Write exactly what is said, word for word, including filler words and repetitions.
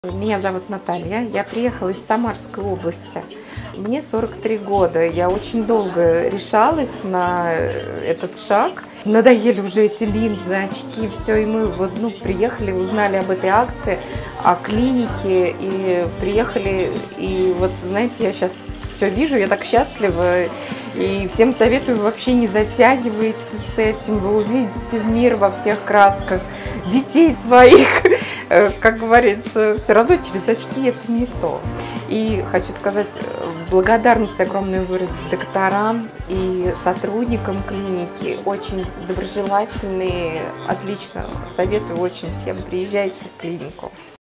Меня зовут Наталья, я приехала из Самарской области. Мне сорок три года, я очень долго решалась на этот шаг. Надоели уже эти линзы, очки, все, и мы вот, ну, приехали, узнали об этой акции, о клинике, и приехали, и вот, знаете, я сейчас все вижу, я так счастлива, и всем советую, вообще не затягивайте с этим, вы увидите мир во всех красках, детей своих, как говорится, все равно через очки это не то. И хочу сказать, благодарность огромную выразить докторам и сотрудникам клиники, очень доброжелательные, отлично, советую очень всем, приезжайте в клинику.